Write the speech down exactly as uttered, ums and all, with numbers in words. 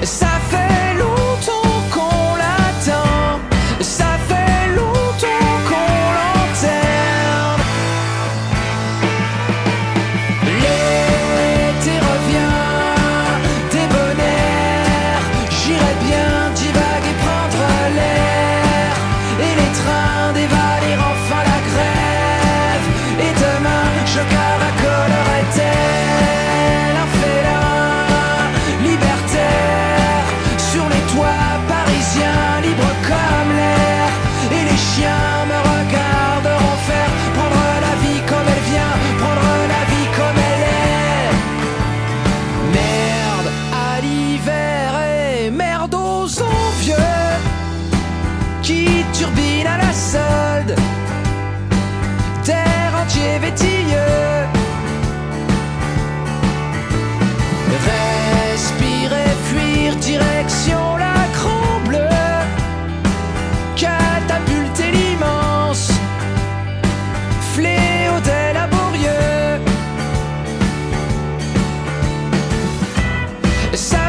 Ça fait longtemps qu'on l'attend, ça fait longtemps qu'on l'enterre. L'été revient, débonnaire, j'irai bien divaguer, prendre l'air, et les trains dévaler enfin la grève. Et demain je caracolerai tel un félin libertaire sur les toits parisiens, libre comme l'air. Et les chiens me regarderont faire prendre la vie comme elle vient, prendre la vie comme elle est. Merde à l'hiver et merde aux envieux qui turbine à la solde, terre entier vétilleux. Respirer, fuir, direction la Grand Bleu, catapulter l'immense fléau des laborieux. Ça